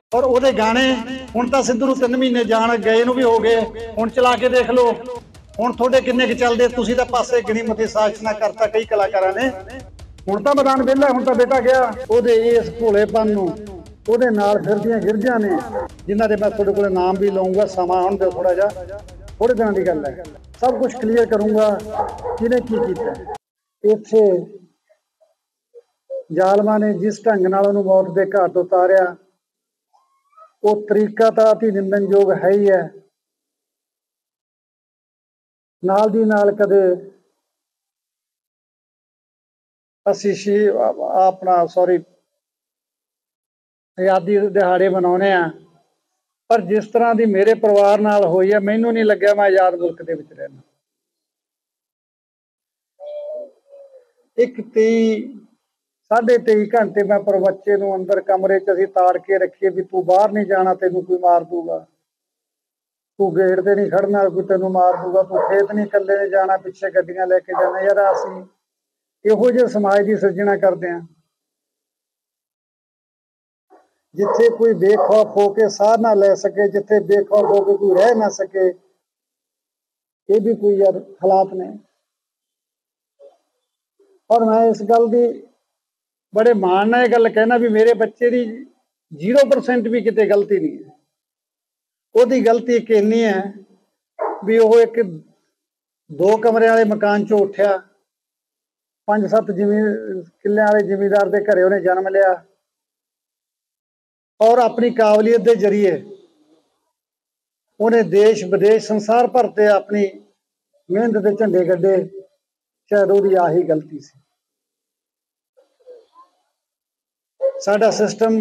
और ਉਹਦੇ ਗਾਣੇ ਹੁਣ ਤਾਂ ਸਿੱਧੂ ਨੂੰ 3 ਮਹੀਨੇ ਜਾਣ ਗਏ ਨੂੰ ਵੀ ਹੋ ਗਏ, ਹੁਣ ਚਲਾ ਕੇ ਦੇਖ ਲਓ ਹੁਣ ਤੁਹਾਡੇ ਕਿੰਨੇ ਕੁ ਚੱਲਦੇ। ਤੁਸੀਂ ਤਾਂ ਪਾਸੇ ਗਿਣੀ ਮਤੀ ਸਾਜ਼ਿਸ਼ਾਂ ਕਰਤਾ ਕਈ ਕਲਾਕਾਰਾਂ ਨੇ। ਹੁਣ ਤਾਂ ਮੈਦਾਨ ਵਿਹਲਾ, ਹੁਣ ਤਾਂ ਬੇਟਾ ਗਿਆ। ਉਹਦੇ ਇਸ ਭੋਲੇਪਨ ਨੂੰ, ਉਹਦੇ ਨਾਲ ਫਿਰਦੀਆਂ ਗਿਰਜਾਂ ਨੇ ਜਿਨ੍ਹਾਂ ਦੇ ਮੈਂ ਤੁਹਾਡੇ ਕੋਲ ਨਾਮ ਵੀ ਲਊਂਗਾ, ਸਮਾਂ ਹੁਣ ਦਿਓ ਥੋੜਾ ਜਿਹਾ, ਥੋੜੇ ਦਿਨਾਂ ਦੀ ਗੱਲ ਹੈ। ਸਭ ਕੁਝ ਕਲੀਅਰ ਕਰੂੰਗਾ ਕਿਹਨੇ ਕੀ ਕੀਤਾ। ਇੱਥੇ ਜ਼ਾਲਮਾਂ ਨੇ ਜਿਸ ਢੰਗ ਨਾਲ ਉਹਨੂੰ ਮੌਤ ਦੇ ਘਾਟ ਉਤਾਰਿਆ, ਉਹ ਤਰੀਕਾ ਤਾਂ ਅਤੀ ਨਿੰਦਣਯੋਗ ਹੈ ਹੀ ਹੈ। ਨਾਲ ਦੀ ਨਾਲ ਕਦੇ ਅਸੀਂ ਆਜ਼ਾਦੀ ਦਿਹਾੜੇ ਮਨਾਉਂਦੇ ਹਾਂ, ਪਰ ਜਿਸ ਤਰ੍ਹਾਂ ਦੀ ਮੇਰੇ ਪਰਿਵਾਰ ਨਾਲ ਹੋਈ ਹੈ, ਮੈਨੂੰ ਨਹੀਂ ਲੱਗਿਆ ਮੈਂ ਆਜ਼ਾਦ ਮੁਲਕ ਦੇ ਵਿੱਚ ਰਹਿਣਾ। ਇੱਕ 23 ਘੰਟੇ ਮੈਂ ਪਰ ਬੱਚੇ ਨੂੰ ਅੰਦਰ ਕਮਰੇ 'ਚ ਅਸੀਂ ਤਾੜ ਕੇ ਰੱਖੀਏ ਵੀ ਤੂੰ ਬਾਹਰ ਨਹੀਂ ਜਾਣਾ, ਤੈਨੂੰ ਕੋਈ ਮਾਰ ਦੂਗਾ, ਤੂੰ ਗੇਟ ਤੇ ਨਹੀਂ ਖੜਨਾ, ਕੋਈ ਤੈਨੂੰ ਮਾਰ ਦੂਗਾ, ਤੂੰ ਖੇਤ ਨਹੀਂ ਇਕੱਲੇ ਨੇ ਜਾਣਾ, ਪਿੱਛੇ ਗੱਡੀਆਂ ਲੈ ਕੇ ਜਾਣਾ। ਯਾਰ ਅਸੀਂ ਇਹੋ ਜਿਹੇ ਸਮਾਜ ਦੀ ਸਿਰਜਣਾ ਕਰਦੇ ਹਾਂ ਜਿੱਥੇ ਕੋਈ ਬੇਖੌਫ ਹੋ ਕੇ ਸਾਹ ਨਾ ਲੈ ਸਕੇ, ਜਿੱਥੇ ਬੇਖੌਫ ਹੋ ਕੇ ਕੋਈ ਰਹਿ ਨਾ ਸਕੇ। ਇਹ ਵੀ ਕੋਈ ਯਾਰ ਹਾਲਾਤ ਨੇ। ਔਰ ਮੈਂ ਇਸ ਗੱਲ ਦੀ ਬੜੇ ਮਾਣ ਨਾਲ ਇਹ ਗੱਲ ਕਹਿਣਾ ਵੀ ਮੇਰੇ ਬੱਚੇ ਦੀ 0% ਵੀ ਕਿਤੇ ਗਲਤੀ ਨਹੀਂ ਹੈ। ਉਹਦੀ ਗਲਤੀ ਇੱਕ ਇੰਨੀ ਹੈ ਵੀ ਉਹ ਇੱਕ 2 ਕਮਰੇ ਵਾਲੇ ਮਕਾਨ 'ਚੋਂ ਉੱਠਿਆ, 5-7 ਕਿੱਲਿਆਂ ਵਾਲੇ ਜ਼ਿਮੀਂਦਾਰ ਦੇ ਘਰੇ ਉਹਨੇ ਜਨਮ ਲਿਆ, ਔਰ ਆਪਣੀ ਕਾਬਲੀਅਤ ਦੇ ਜ਼ਰੀਏ ਉਹਨੇ ਦੇਸ਼ ਵਿਦੇਸ਼ ਸੰਸਾਰ ਭਰ ਤੇ ਆਪਣੀ ਮਿਹਨਤ ਦੇ ਝੰਡੇ ਗੱਡੇ। ਸ਼ਾਇਦ ਉਹਦੀ ਆਹੀ ਗਲਤੀ ਸੀ। ਸਾਡਾ ਸਿਸਟਮ,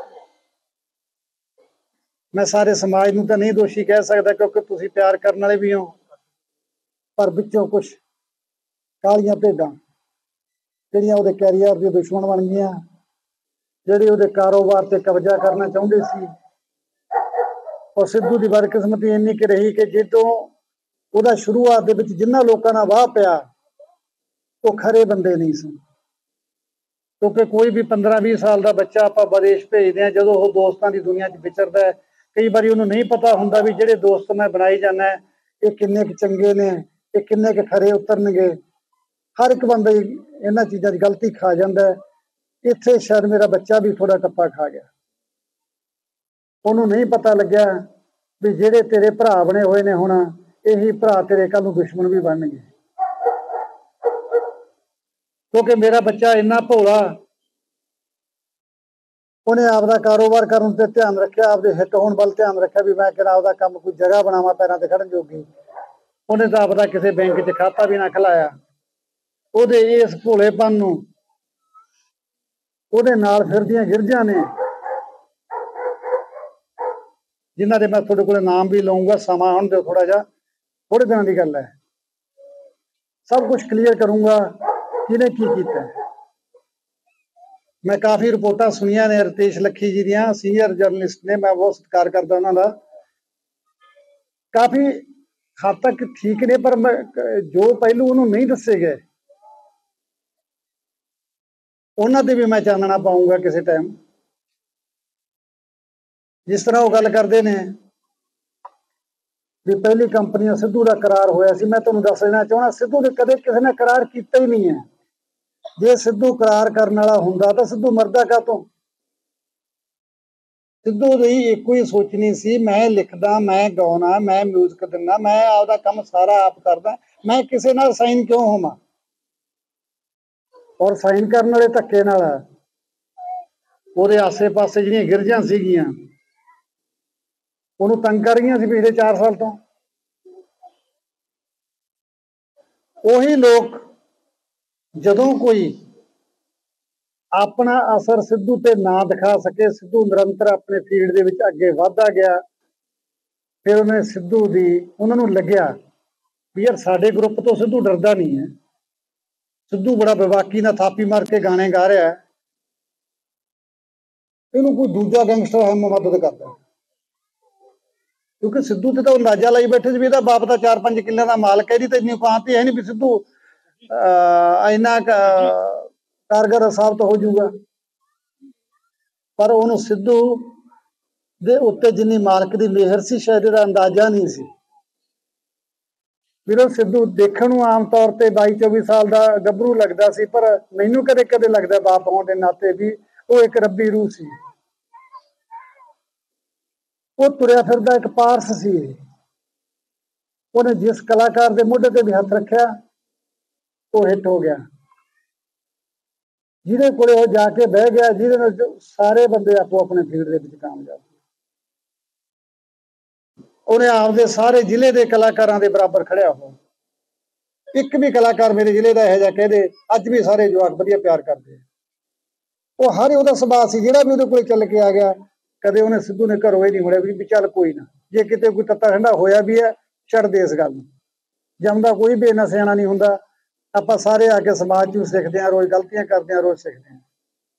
ਮੈਂ ਸਾਰੇ ਸਮਾਜ ਨੂੰ ਤਾਂ ਨਹੀਂ ਦੋਸ਼ੀ ਕਹਿ ਸਕਦਾ ਕਿਉਂਕਿ ਤੁਸੀਂ ਪਿਆਰ ਕਰਨ ਵਾਲੇ ਵੀ ਹੋ, ਪਰ ਵਿੱਚੋਂ ਕੁਛ ਕਾਲੀਆਂ ਭੇਡਾਂ ਜਿਹੜੀਆਂ ਉਹਦੇ ਕੈਰੀਅਰ ਦੇ ਦੁਸ਼ਮਣ ਬਣ ਗਈਆਂ, ਜਿਹੜੇ ਉਹਦੇ ਕਾਰੋਬਾਰ ਤੇ ਕਬਜ਼ਾ ਕਰਨਾ ਚਾਹੁੰਦੇ ਸੀ। ਔਰ ਸਿੱਧੂ ਦੀ ਬਦਕਿਸਮਤੀ ਇੰਨੀ ਕਿ ਰਹੀ ਕਿ ਜਦੋਂ ਉਹਦਾ ਸ਼ੁਰੂਆਤ ਦੇ ਵਿੱਚ ਜਿੰਨਾ ਲੋਕਾਂ ਨਾਲ ਵਾਹ ਪਿਆ, ਉਹ ਖਰੇ ਬੰਦੇ ਨਹੀਂ ਸਨ। ਕਿਉਂਕਿ ਕੋਈ ਵੀ 15-20 ਸਾਲ ਦਾ ਬੱਚਾ ਆਪਾਂ ਵਿਦੇਸ਼ ਭੇਜਦੇ ਹਾਂ, ਜਦੋਂ ਉਹ ਦੋਸਤਾਂ ਦੀ ਦੁਨੀਆ 'ਚ ਵਿਚਰਦਾ ਹੈ, ਕਈ ਵਾਰੀ ਉਹਨੂੰ ਨਹੀਂ ਪਤਾ ਹੁੰਦਾ ਵੀ ਜਿਹੜੇ ਦੋਸਤ ਮੈਂ ਬਣਾਈ ਜਾਂਦਾ ਇਹ ਕਿੰਨੇ ਕੁ ਚੰਗੇ ਨੇ, ਇਹ ਕਿੰਨੇ ਕੁ ਖਰੇ ਉਤਰਨਗੇ। ਹਰ ਇੱਕ ਬੰਦਾ ਇਹਨਾਂ ਚੀਜ਼ਾਂ 'ਚ ਗਲਤੀ ਖਾ ਜਾਂਦਾ ਹੈ। ਇੱਥੇ ਸ਼ਾਇਦ ਮੇਰਾ ਬੱਚਾ ਵੀ ਥੋੜਾ ਟੱਪਾ ਖਾ ਗਿਆ। ਉਹਨੂੰ ਨਹੀਂ ਪਤਾ ਲੱਗਿਆ ਵੀ ਜਿਹੜੇ ਤੇਰੇ ਭਰਾ ਬਣੇ ਹੋਏ ਨੇ ਹੁਣ, ਇਹੀ ਭਰਾ ਤੇਰੇ ਕੱਲ ਨੂੰ ਦੁਸ਼ਮਣ ਵੀ ਬਣਨਗੇ। ਕਿਉਂਕਿ ਮੇਰਾ ਬੱਚਾ ਇੰਨਾ ਭੋਲਾ, ਉਹਨੇ ਆਪਦਾ ਕਾਰੋਬਾਰ ਕਰਨ ਤੇ ਧਿਆਨ ਰੱਖਿਆ, ਆਪਦੇ ਹਿੱਟ ਹੋਣ ਵੱਲ ਧਿਆਨ ਰੱਖਿਆ ਵੀ ਮੈਂ ਕਿਹੜਾ ਆਪਦਾ ਕੰਮ ਕੋਈ ਜਗ੍ਹਾ ਬਣਾਵਾਂ ਪੈਰਾਂ ਤੇ ਖੜਨ ਜੋਗੀ। ਉਹਨੇ ਤਾਂ ਆਪਦਾ ਕਿਸੇ ਬੈਂਕ 'ਚ ਖਾਤਾ ਵੀ ਨਾ ਖੁਲਾਇਆ। ਉਹਦੇ ਇਸ ਭੋਲੇਪਨ ਨੂੰ, ਉਹਦੇ ਨਾਲ ਫਿਰਦੀਆਂ ਗਿਰਜਾਂ ਨੇ ਜਿਨ੍ਹਾਂ ਦੇ ਮੈਂ ਤੁਹਾਡੇ ਕੋਲ ਨਾਮ ਵੀ ਲਊਂਗਾ, ਸਮਾਂ ਹੁਣ ਦਿਓ ਥੋੜਾ ਜਿਹਾ, ਥੋੜੇ ਦਿਨਾਂ ਦੀ ਗੱਲ ਹੈ। ਸਭ ਕੁਝ ਕਲੀਅਰ ਕਰੂੰਗਾ ਕਿਹਨੇ ਕੀ ਕੀਤਾ। ਮੈਂ ਕਾਫੀ ਰਿਪੋਰਟਾਂ ਸੁਣੀਆਂ ਨੇ ਰਤੇਸ਼ ਲੱਖੀ ਜੀ ਦੀਆਂ, ਸੀਨੀਅਰ ਜਰਨਲਿਸਟ ਨੇ, ਮੈਂ ਬਹੁਤ ਸਤਿਕਾਰ ਕਰਦਾ ਉਹਨਾਂ ਦਾ। ਕਾਫੀ ਹੱਦ ਤੱਕ ਠੀਕ ਨੇ, ਪਰ ਜੋ ਪਹਿਲੂ ਉਹਨੂੰ ਨਹੀਂ ਦੱਸੇ ਗਏ ਉਹਨਾਂ ਤੇ ਵੀ ਮੈਂ ਚਾਨਣਾ ਪਾਊਂਗਾ ਕਿਸੇ ਟਾਈਮ। ਜਿਸ ਤਰ੍ਹਾਂ ਉਹ ਗੱਲ ਕਰਦੇ ਨੇ ਵੀ ਪਹਿਲੀ ਕੰਪਨੀ ਸਿੱਧੂ ਦਾ ਕਰਾਰ ਹੋਇਆ ਸੀ, ਮੈਂ ਤੁਹਾਨੂੰ ਦੱਸ ਦੇਣਾ ਚਾਹੁੰਦਾ ਸਿੱਧੂ ਨੇ ਕਦੇ ਕਿਸੇ ਨੇ ਕਰਾਰ ਕੀਤਾ ਹੀ ਨਹੀਂ ਹੈ। ਜੇ ਸਿੱਧੂ ਕਰਾਰ ਕਰਨ ਵਾਲਾ ਹੁੰਦਾ ਤਾਂ ਸਿੱਧੂ ਮਰਦਾ ਕਾਹਤੋਂ। ਸਿੱਧੂ ਦੀ ਇੱਕੋ ਹੀ ਸੋਚਣੀ ਸੀ, ਮੈਂ ਲਿਖਦਾ, ਮੈਂ ਗਾਉਣਾ, ਮੈਂ ਮਿਊਜ਼ਿਕ ਦਿੰਦਾ, ਮੈਂ ਆਪਦਾ ਕੰਮ ਸਾਰਾ ਆਪ ਕਰਦਾ, ਮੈਂ ਕਿਸੇ ਨਾਲ ਸਾਈਨ ਕਿਉਂ ਹੋਵਾਂ। ਔਰ ਸਾਈਨ ਕਰਨ ਵਾਲੇ ਧੱਕੇ ਨਾਲ ਉਹਦੇ ਆਸੇ ਪਾਸੇ ਜਿਹੜੀਆਂ ਗਿਰਜਾਂ ਸੀਗੀਆਂ ਉਹਨੂੰ ਤੰਗ ਕਰ ਰਹੀਆਂ ਸੀ ਪਿਛਲੇ 4 ਸਾਲ ਤੋਂ। ਉਹੀ ਲੋਕ ਜਦੋਂ ਕੋਈ ਆਪਣਾ ਅਸਰ ਸਿੱਧੂ ਤੇ ਨਾ ਦਿਖਾ ਸਕੇ, ਸਿੱਧੂ ਨਿਰੰਤਰ ਆਪਣੇ ਫੀਲਡ ਦੇ ਵਿੱਚ ਅੱਗੇ ਵੱਧਦਾ ਗਿਆ। ਫਿਰ ਉਹਨਾਂ ਨੂੰ ਲੱਗਿਆ ਵੀ ਯਾਰ ਸਾਡੇ ਗਰੁੱਪ ਤੋਂ ਸਿੱਧੂ ਡਰਦਾ ਨਹੀਂ ਹੈ, ਸਿੱਧੂ ਬੜਾ ਬੇਬਾਕੀ ਨਾਲ ਥਾਪੀ ਮਾਰ ਕੇ ਗਾਣੇ ਗਾ ਰਿਹਾ, ਇਹਨੂੰ ਕੋਈ ਦੂਜਾ ਗੈਂਗਸਟਰ ਹੈ ਮਦਦ ਕਰਦਾ। ਕਿਉਂਕਿ ਸਿੱਧੂ ਤੇ ਤਾਂ ਉਹ ਅੰਦਾਜ਼ਾ ਲਾਈ ਬੈਠੇ ਸੀ ਵੀ ਇਹਦਾ ਬਾਪ ਦਾ 4-5 ਕਿੱਲਿਆਂ ਦਾ ਮਾਲਕ ਹੈ, ਇਹਦੀ ਤਾਂ ਇੰਨੀ ਔਕਾਤ ਹੀ ਹੈ ਨਹੀਂ ਵੀ ਸਿੱਧੂ ਇੰਨਾ ਕਾਰਗਰ ਸਾਬਤ ਹੋ ਜਾਊਗਾ। ਪਰ ਉਹਨੂੰ ਸਿੱਧੂ ਦੇ ਉੱਤੇ ਜਿੰਨੀ ਮਾਲਕ ਦੀ ਮਿਹਰ ਸੀ ਸ਼ਾਇਦ ਇਹਦਾ ਅੰਦਾਜ਼ਾ ਨਹੀਂ ਸੀ। ਵੀਰੋ ਸਿੱਧੂ ਦੇਖਣ ਨੂੰ ਆਮ ਤੌਰ ਤੇ 22-24 ਸਾਲ ਦਾ ਗੱਭਰੂ ਲੱਗਦਾ ਸੀ, ਪਰ ਮੈਨੂੰ ਕਦੇ ਕਦੇ ਲੱਗਦਾ ਬਾਪ ਹੋਣ ਦੇ ਨਾਤੇ ਵੀ ਉਹ ਇੱਕ ਰੱਬੀ ਰੂਹ ਸੀ। ਉਹ ਤੁਰਿਆ ਫਿਰਦਾ ਇੱਕ ਪਾਰਸ ਸੀ। ਉਹਨੇ ਜਿਸ ਕਲਾਕਾਰ ਦੇ ਮੋਢੇ ਤੇ ਵੀ ਹੱਥ ਰੱਖਿਆ ਉਹ ਹਿੱਟ ਹੋ ਗਿਆ। ਜਿਹਦੇ ਕੋਲੇ ਉਹ ਜਾ ਕੇ ਬਹਿ ਗਿਆ, ਜਿਹਦੇ ਨਾਲ ਸਾਰੇ ਬੰਦੇ ਆਪੋ ਆਪਣੇ ਫੀਲਡ ਦੇ ਵਿੱਚ ਕਾਮਯਾਬ। ਉਹਨੇ ਆਪਦੇ ਸਾਰੇ ਜ਼ਿਲ੍ਹੇ ਦੇ ਕਲਾਕਾਰਾਂ ਦੇ ਬਰਾਬਰ ਖੜਿਆ ਹੋ। ਇੱਕ ਵੀ ਕਲਾਕਾਰ ਮੇਰੇ ਜ਼ਿਲ੍ਹੇ ਦਾ ਇਹੋ ਜਿਹਾ ਕਹਦੇ ਅੱਜ ਵੀ ਸਾਰੇ ਜਵਾਕ ਵਧੀਆ ਪਿਆਰ ਕਰਦੇ। ਉਹ ਹਰ ਉਹਦਾ ਸੁਭਾਅ ਸੀ, ਜਿਹੜਾ ਵੀ ਉਹਦੇ ਕੋਲ ਚੱਲ ਕੇ ਆ ਗਿਆ ਕਦੇ ਉਹਨੇ ਸਿੱਧੂ ਨੇ ਘਰੋਂ ਇਹ ਨਹੀਂ ਮੁੜਿਆ ਵੀ ਚੱਲ ਕੋਈ ਨਾ, ਜੇ ਕਿਤੇ ਕੋਈ ਤੱਤਾ ਠੰਡਾ ਹੋਇਆ ਵੀ ਹੈ ਛੱਡ ਦੇ ਇਸ ਗੱਲ ਨੂੰ। ਜੰਮਦਾ ਕੋਈ ਬੇਨਾ ਸਿਆਣਾ ਨਹੀਂ ਹੁੰਦਾ। ਆਪਾਂ ਸਾਰੇ ਆ ਕੇ ਸਮਾਜ ਚੋਂ ਸਿੱਖਦੇ ਹਾਂ, ਰੋਜ਼ ਗਲਤੀਆਂ ਕਰਦੇ ਹਾਂ, ਰੋਜ਼ ਸਿੱਖਦੇ ਹਾਂ।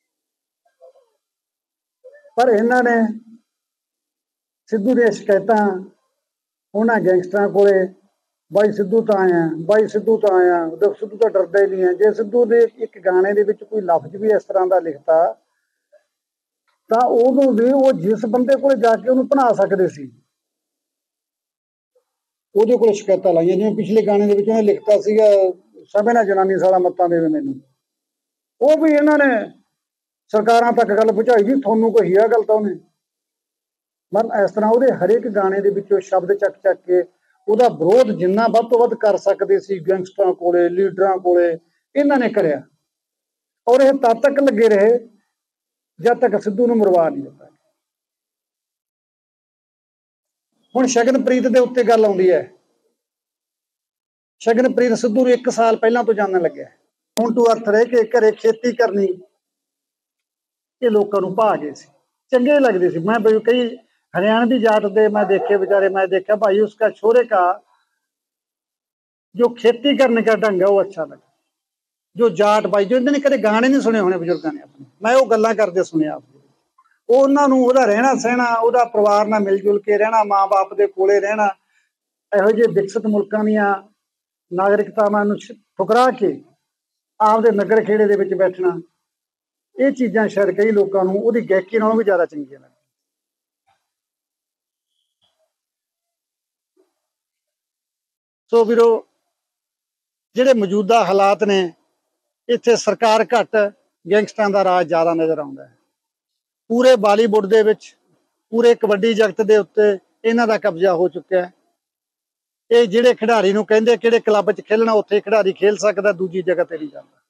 ਪਰ ਇਹਨਾਂ ਨੇ ਸਿੱਧੂ ਦੀਆਂ ਸ਼ਿਕਾਇਤਾਂ ਉਹਨਾਂ ਗੈਂਗਸਟਰਾਂ ਕੋਲੇ, ਬਾਈ ਸਿੱਧੂ ਤਾਂ ਆਇਆ, ਬਾਈ ਸਿੱਧੂ ਤਾਂ ਆਇਆ, ਸਿੱਧੂ ਤਾਂ ਡਰਦਾ ਹੀ ਨਹੀਂ ਹੈ। ਜੇ ਸਿੱਧੂ ਦੇ ਇੱਕ ਗਾਣੇ ਦੇ ਵਿੱਚ ਕੋਈ ਲਫ਼ਜ਼ ਵੀ ਇਸ ਤਰ੍ਹਾਂ ਦਾ ਲਿਖਤਾ ਤਾਂ ਉਹਨੂੰ ਵੀ ਉਹ ਜਿਸ ਬੰਦੇ ਕੋਲ ਜਾ ਕੇ ਉਹਨੂੰ ਬਣਾ ਸਕਦੇ ਸੀ, ਉਹਦੇ ਕੋਲ ਸ਼ਿਕਾਇਤਾਂ ਲਾਈਆਂ। ਜਿਵੇਂ ਪਿਛਲੇ ਗਾਣੇ ਦੇ ਵਿੱਚ ਉਹਨੇ ਲਿਖਤਾ ਸੀਗਾ ਸਭੇ ਨਾਲ ਜਨਾਨੀ ਸਾਲਾ ਮੱਤਾਂ ਦੇਵੇ ਮੈਨੂੰ, ਉਹ ਵੀ ਇਹਨਾਂ ਨੇ ਸਰਕਾਰਾਂ ਤੱਕ ਗੱਲ ਪਹੁੰਚਾਈ ਜੀ, ਤੁਹਾਨੂੰ ਕੋਈ ਆ ਗੱਲ ਤਾਂ ਉਹਨੇ। ਮਤਲਬ ਇਸ ਤਰ੍ਹਾਂ ਉਹਦੇ ਹਰੇਕ ਗਾਣੇ ਦੇ ਵਿੱਚੋਂ ਸ਼ਬਦ ਚੱਕ ਚੱਕ ਕੇ ਉਹਦਾ ਵਿਰੋਧ ਜਿੰਨਾ ਵੱਧ ਤੋਂ ਵੱਧ ਕਰ ਸਕਦੇ ਸੀ ਗੈਂਗਸਟਰਾਂ ਕੋਲੇ, ਲੀਡਰਾਂ ਕੋਲੇ, ਇਹਨਾਂ ਨੇ ਕਰਿਆ। ਔਰ ਇਹ ਤਦ ਤੱਕ ਲੱਗੇ ਰਹੇ ਜਦ ਤੱਕ ਸਿੱਧੂ ਨੂੰ ਮਰਵਾ ਨਹੀਂ ਦਿੱਤਾ। ਹੁਣ ਸ਼ਗਨਪ੍ਰੀਤ ਦੇ ਉੱਤੇ ਗੱਲ ਆਉਂਦੀ ਹੈ। ਸ਼ਗਨਪ੍ਰੀਤ ਸਿੱਧੂ ਨੂੰ 1 ਸਾਲ ਪਹਿਲਾਂ ਤੋਂ ਜਾਣਨ ਲੱਗਿਆ। ਹੁਣ ਤੋਂ ਅਰਥ ਰਹਿ ਕੇ ਘਰੇ ਖੇਤੀ ਕਰਨੀ ਇਹ ਲੋਕਾਂ ਨੂੰ ਭਾ ਗਏ ਸੀ, ਚੰਗੇ ਲੱਗਦੇ ਸੀ। ਮੈਂ ਕਈ हरियाणवी जाट दे मैं देखे बेचारे, मैं देखा भाई उसका छोरे का जो खेती करने का ढंग है वो अच्छा लगा। जो जाट भाई जो इन्होंने कदे गाने नहीं सुने होने बजुर्गों ने अपने, मैं वो गल्लां करते सुने आप। उन्होंने ਉਹਦਾ ਰਹਿਣਾ ਸਹਿਣਾ, ਉਹਦਾ ਪਰਿਵਾਰ ਨਾਲ ਮਿਲ ਜੁਲ ਕੇ ਰਹਿਣਾ, ਮਾਂ ਬਾਪ ਦੇ ਕੋਲੇ ਰਹਿਣਾ, ਇਹੋ ਜਿਹੇ ਵਿਕਸਿਤ ਮੁਲਕਾਂ ਦੀਆਂ ਨਾਗਰਿਕਤਾਵਾਂ ਨੂੰ ਠੁਕਰਾ ਕੇ ਆਪਦੇ ਨਗਰ ਖੇੜੇ ਦੇ ਵਿੱਚ ਬੈਠਣਾ, ਇਹ ਚੀਜ਼ਾਂ ਸ਼ਾਇਦ ਕਈ ਲੋਕਾਂ ਨੂੰ ਉਹਦੀ ਗਾਇਕੀ ਨਾਲੋਂ ਵੀ ਜ਼ਿਆਦਾ ਚੰਗੀਆਂ ਲੱਗਦੀਆਂ। ਸੋ ਵੀਰੋ ਜਿਹੜੇ ਮੌਜੂਦਾ ਹਾਲਾਤ ਨੇ ਇੱਥੇ ਸਰਕਾਰ ਘੱਟ, ਗੈਂਗਸਟਰਾਂ ਦਾ ਰਾਜ ਜ਼ਿਆਦਾ ਨਜ਼ਰ ਆਉਂਦਾ ਹੈ। ਪੂਰੇ ਬਾਲੀਵੁੱਡ ਦੇ ਵਿੱਚ, ਪੂਰੇ ਕਬੱਡੀ ਜਗਤ ਦੇ ਉੱਤੇ ਇਹਨਾਂ ਦਾ ਕਬਜ਼ਾ ਹੋ ਚੁੱਕਿਆ ਹੈ। ਇਹ ਜਿਹੜੇ ਖਿਡਾਰੀ ਨੂੰ ਕਹਿੰਦੇ ਕਿਹੜੇ ਕਲੱਬ 'ਚ ਖੇਲਣਾ ਉੱਥੇ ਖਿਡਾਰੀ ਖੇਲ ਸਕਦਾ, ਦੂਜੀ ਜਗ੍ਹਾ ਤੇ ਨਹੀਂ ਜਾਂਦਾ।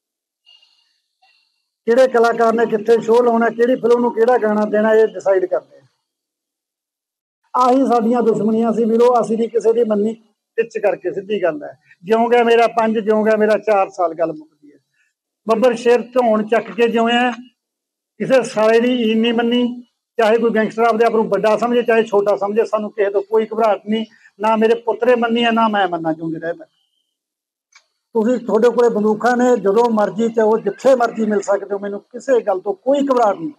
ਕਿਹੜੇ ਕਲਾਕਾਰ ਨੇ ਕਿੱਥੇ ਸ਼ੋਅ ਲਾਉਣਾ, ਕਿਹੜੀ ਫਿਲਮ ਨੂੰ ਕਿਹੜਾ ਗਾਣਾ ਦੇਣਾ, ਇਹ ਡਿਸਾਈਡ ਕਰਦੇ ਆ। ਆਹੀ ਸਾਡੀਆਂ ਦੁਸ਼ਮਣੀਆਂ ਸੀ ਵੀਰੋ, ਅਸੀਂ ਨਹੀਂ ਕਿਸੇ ਦੀ ਮੰਨੀ ਟਿੱਚ ਕਰਕੇ। ਸਿੱਧੀ ਗੱਲ ਹੈ, ਜਿਉਂ ਗਿਆ ਮੇਰਾ 5, ਜਿਉਂ ਗਿਆ ਮੇਰਾ 4 ਸਾਲ, ਗੱਲ ਮੁੱਕਦੀ ਹੈ। ਬੱਬਰ ਸ਼ੇਰ ਧੌਣ ਚੱਕ ਕੇ ਜਿਉਂ ਕਿਸੇ ਸਾਲੇ ਦੀ ਈਨ ਨਹੀਂ ਮੰਨੀ, ਚਾਹੇ ਕੋਈ ਗੈਂਗਸਟਰ ਆਪਦੇ ਆਪ ਨੂੰ ਵੱਡਾ ਸਮਝੇ ਚਾਹੇ ਛੋਟਾ ਸਮਝੇ, ਸਾਨੂੰ ਕਿਸੇ ਤੋਂ ਕੋਈ ਘਬਰਾਹਟ ਨਹੀਂ। ਨਾ ਮੇਰੇ ਪੁੱਤਰੇ ਮੰਨੀ ਹੈ, ਨਾ ਮੈਂ ਮੰਨਾਂ ਚਾਹੁੰਦੇ ਰਹੇ ਤੱਕ। ਤੁਸੀਂ ਤੁਹਾਡੇ ਕੋਲੇ ਬੰਦੂਕਾਂ ਨੇ, ਜਦੋਂ ਮਰਜ਼ੀ ਚਾਹੇ ਉਹ ਜਿੱਥੇ ਮਰਜ਼ੀ ਮਿਲ ਸਕਦੇ ਹੋ, ਮੈਨੂੰ ਕਿਸੇ ਗੱਲ ਤੋਂ ਕੋਈ ਘਬਰਾਹਟ ਨਹੀਂ।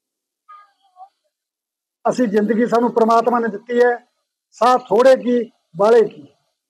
ਅਸੀਂ ਜ਼ਿੰਦਗੀ ਸਾਨੂੰ ਪ੍ਰਮਾਤਮਾ ਨੇ ਦਿੱਤੀ ਹੈ, ਸਾਹ ਥੋੜੇ ਕੀ ਬਾਲੇ ਕੀ,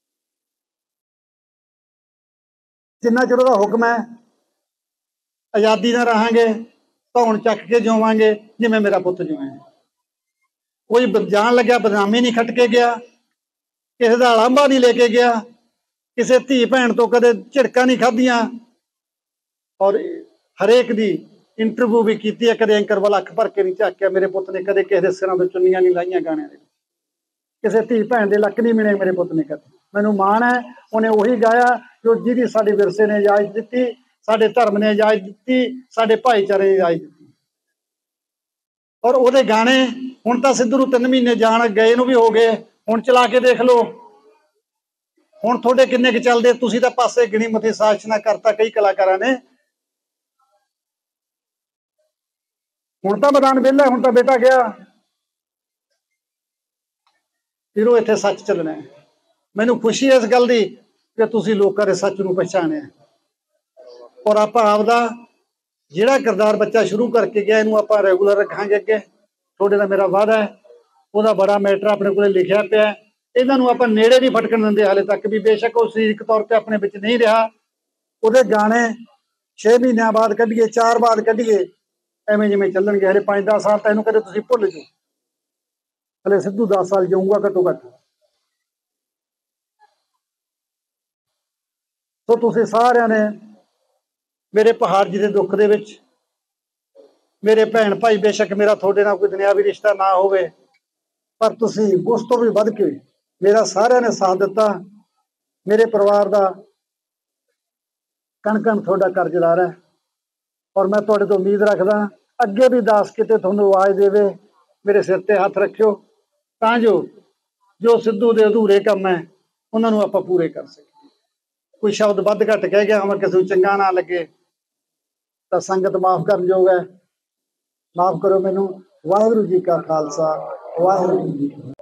ਜਿੰਨਾ ਚਿਰ ਉਹਦਾ ਹੁਕਮ ਹੈ ਆਜ਼ਾਦੀ ਨਾਲ ਰਹਾਂਗੇ, ਧੌਣ ਚੱਕ ਕੇ ਜਿਉਵਾਂਗੇ ਜਿਵੇਂ ਮੇਰਾ ਪੁੱਤ ਜਿਉਂ। ਕੋਈ ਜਾਣ ਲੱਗਿਆ ਬਦਨਾਮੀ ਨਹੀਂ ਖੱਟ ਕੇ ਗਿਆ, ਕਿਸੇ ਦਾ ਲਾਂਭਾ ਨਹੀਂ ਲੈ ਕੇ ਗਿਆ, ਕਿਸੇ ਧੀ ਭੈਣ ਤੋਂ ਕਦੇ ਝਿੜਕਾਂ ਨਹੀਂ ਖਾਧੀਆਂ। ਔਰ ਹਰੇਕ ਦੀ ਇੰਟਰਵਿਊ ਵੀ ਕੀਤੀ ਹੈ, ਕਦੇ ਐਂਕਰ ਵਾਲਾ ਅੱਖ ਭਰ ਕੇ ਨਹੀਂ ਝਾਕਿਆ। ਮੇਰੇ ਪੁੱਤ ਨੇ ਕਦੇ ਕਿਸੇ ਦੇ ਸਿਰਾਂ ਤੋਂ ਚੁੰਨੀਆਂ ਨਹੀਂ ਲਾਈਆਂ ਗਾਣਿਆਂ ਦੇ, ਕਿਸੇ ਧੀ ਭੈਣ ਦੇ ਲੱਕ ਨਹੀਂ ਮਿਲੇ ਮੇਰੇ ਪੁੱਤ ਨੇ ਕਦੇ। ਮੈਨੂੰ ਮਾਣ ਹੈ, ਉਹਨੇ ਉਹੀ ਗਾਇਆ ਜੋ ਜਿਹਦੀ ਸਾਡੇ ਵਿਰਸੇ ਨੇ ਇਜਾਜ਼ਤ ਦਿੱਤੀ, ਸਾਡੇ ਧਰਮ ਨੇ ਇਜਾਜ਼ਤ ਦਿੱਤੀ, ਸਾਡੇ ਭਾਈਚਾਰੇ ਨੇ ਇਜਾਜ਼ਤ ਦਿੱਤੀ। ਔਰ ਉਹਦੇ ਗਾਣੇ ਹੁਣ ਤਾਂ ਸਿੱਧੂ ਨੂੰ 3 ਮਹੀਨੇ ਜਾਣ ਗਏ ਨੂੰ ਵੀ ਹੋ ਗਏ, ਹੁਣ ਚਲਾ ਕੇ ਦੇਖ ਲਓ ਹੁਣ ਤੁਹਾਡੇ ਕਿੰਨੇ ਕੁ ਚੱਲਦੇ। ਤੁਸੀਂ ਤਾਂ ਪਾਸੇ ਗਿਣੀ ਮੱਥੇ ਸਾਜ਼ਿਸ਼ਾਂ ਕਰਤਾ ਕਈ ਕਲਾਕਾਰਾਂ ਨੇ। ਹੁਣ ਤਾਂ ਮੈਦਾਨ ਵਿਹਲਾ, ਹੁਣ ਤਾਂ ਬੇਟਾ ਗਿਆ। ਫਿਰ ਉਹ ਇੱਥੇ ਸੱਚ ਚੱਲਣਾ ਹੈ। ਮੈਨੂੰ ਖੁਸ਼ੀ ਹੈ ਇਸ ਗੱਲ ਦੀ ਕਿ ਤੁਸੀਂ ਲੋਕਾਂ ਦੇ ਸੱਚ ਨੂੰ ਪਛਾਣਿਆ, ਔਰ ਆਪਾਂ ਆਪਦਾ ਜਿਹੜਾ ਕਿਰਦਾਰ ਬੱਚਾ ਸ਼ੁਰੂ ਕਰਕੇ ਗਿਆ ਇਹਨੂੰ ਆਪਾਂ ਰੈਗੂਲਰ ਰੱਖਾਂਗੇ। ਅੱਗੇ ਤੁਹਾਡੇ ਨਾਲ ਮੇਰਾ ਵਾਅਦਾ ਹੈ, ਉਹਦਾ ਬੜਾ ਮੈਟਰ ਆਪਣੇ ਕੋਲੇ ਲਿਖਿਆ ਪਿਆ। ਇਹਨਾਂ ਨੂੰ ਆਪਾਂ ਨੇੜੇ ਨਹੀਂ ਫਟਕਣ ਦਿੰਦੇ ਹਾਲੇ ਤੱਕ ਵੀ। ਬੇਸ਼ੱਕ ਉਹ ਸਰੀਰਕ ਤੌਰ ਤੇ ਆਪਣੇ ਵਿੱਚ ਨਹੀਂ ਰਿਹਾ, ਉਹਦੇ ਗਾਣੇ 6 ਮਹੀਨਿਆਂ ਬਾਅਦ ਕੱਢੀਏ, 4 ਬਾਅਦ ਕੱਢੀਏ, ਐਵੇਂ ਜਿਵੇਂ ਚੱਲਣਗੇ। ਹਲੇ 5-10 ਸਾਲ ਤਾਂ ਇਹਨੂੰ ਕਦੇ ਤੁਸੀਂ ਭੁੱਲ ਜਾਓ। ਹਲੇ ਸਿੱਧੂ 10 ਸਾਲ ਜਾਊਗਾ ਘੱਟੋ ਘੱਟ। ਸੋ ਤੁਸੀਂ ਸਾਰਿਆਂ ਨੇ ਮੇਰੇ ਪਹਾੜ ਜੀ ਦੇ ਦੁੱਖ ਦੇ ਵਿੱਚ, ਮੇਰੇ ਭੈਣ ਭਾਈ, ਬੇਸ਼ੱਕ ਮੇਰਾ ਤੁਹਾਡੇ ਨਾਲ ਕੋਈ ਦੁਨਿਆਵੀ ਰਿਸ਼ਤਾ ਨਾ ਹੋਵੇ, ਪਰ ਤੁਸੀਂ ਉਸ ਤੋਂ ਵੀ ਵੱਧ ਕੇ ਮੇਰਾ ਸਾਰਿਆਂ ਨੇ ਸਾਥ ਦਿੱਤਾ। ਮੇਰੇ ਪਰਿਵਾਰ ਦਾ ਕਣ ਕਣ ਤੁਹਾਡਾ ਕਰਜ਼ਦਾਰ ਹੈ, ਔਰ ਮੈਂ ਤੁਹਾਡੇ ਤੋਂ ਉਮੀਦ ਰੱਖਦਾ ਅੱਗੇ ਵੀ ਦਾਸ ਕਿਤੇ ਤੁਹਾਨੂੰ ਆਵਾਜ਼ ਦੇਵੇ, ਮੇਰੇ ਸਿਰ ਤੇ ਹੱਥ ਰੱਖਿਓ, ਤਾਂ ਜੋ ਸਿੱਧੂ ਦੇ ਅਧੂਰੇ ਕੰਮ ਹੈ ਉਹਨਾਂ ਨੂੰ ਆਪਾਂ ਪੂਰੇ ਕਰ ਸਕੀਏ। ਕੋਈ ਸ਼ਬਦ ਵੱਧ ਘੱਟ ਕਹਿ ਗਿਆ ਹੋਵਾਂ, ਕਿਸੇ ਨੂੰ ਚੰਗਾ ਨਾ ਲੱਗੇ ਤਾਂ ਸੰਗਤ ਮਾਫ ਕਰਨ ਯੋਗ ਹੈ, ਮਾਫ ਕਰੋ ਮੈਨੂੰ। ਵਾਹਿਗੁਰੂ ਜੀ ਕਾ ਖਾਲਸਾ, ਵਾਹਿਗੁਰੂ ਜੀ ਕੀ ਫਤਿਹ।